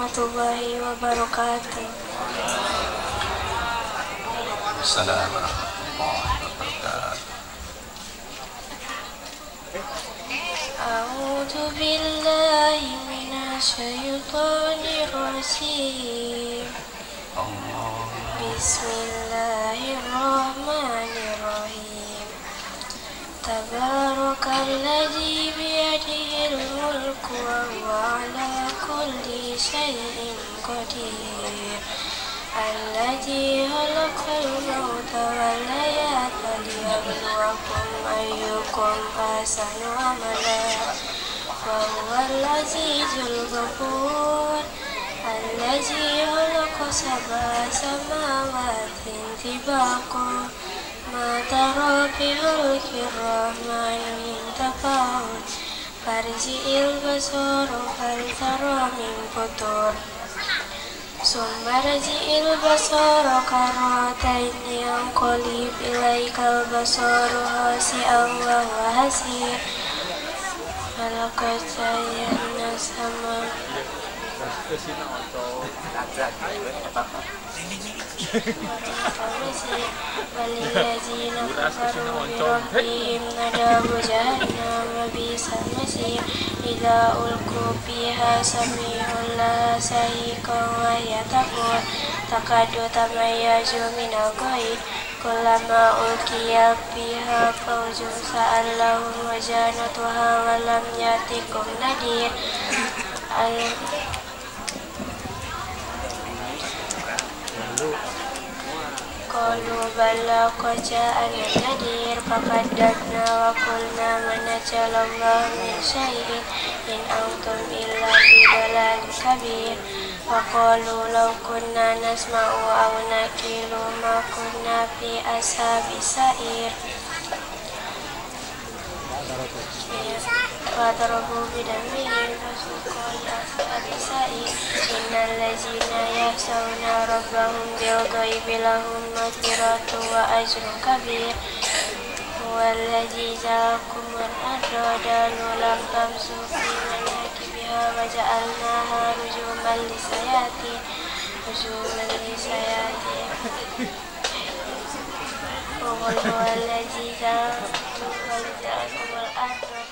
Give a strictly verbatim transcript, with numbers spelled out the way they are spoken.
warahmatullahi wabarakatuh. Assalamualaikum warahmatullahi wabarakatuh. A'udzu billahi minasyaitonir rajim. Bismillahirrahmanirrahim. Tabarakalladzi biyadihil mulku wa huwa ala kulli syai'in qadir. Alladzi khalaqal mauta wal hayata liyabluwakum ayyukum ahsanu amala. Wa huwal azizul ghafur. Alladzi khalaqa sab'a samawati tibaqa. Ma tara fi khalqir rahmani min tafawut. Farji'il basara hal tara min futur. Summa rji'il basara karrataini yanqalib ilaikal basaru khasi'an wa huwa hasir. Walaqad zayyana sama walillazina kafaru bi rabbihim nadabu jahannam bisal masir. Idza ulqu fiha sami'un laha shahiqan wa hiya tafur takadu tamayyazu minal ghaid. Kullama ulqiya fiha fawjun sa'alahum wajanatuha wa lam yatikum nadir. Qalu bala qad ja'ana nadir faqaddamna wa qulna ma nazalallahu min syai'in in antum illa fi dhalalin kabir. Wa qalu law kunna nasma'u aw naqilu ma kunna fi ashabis sa'ir. Fatarabu bidamihim fasuqu li ashabis sa'ir. Innal ladzina yakhshawna rabbahum bil ghaibi lahum maghfiratun wa ajrun kabir. Huwal ladzi ja'akumul arda dalulan famshu fi manakibiha wa ja'alnaha rujuman lisayatin rujuman lisayatin. Huwal ladzi ja'akumul arda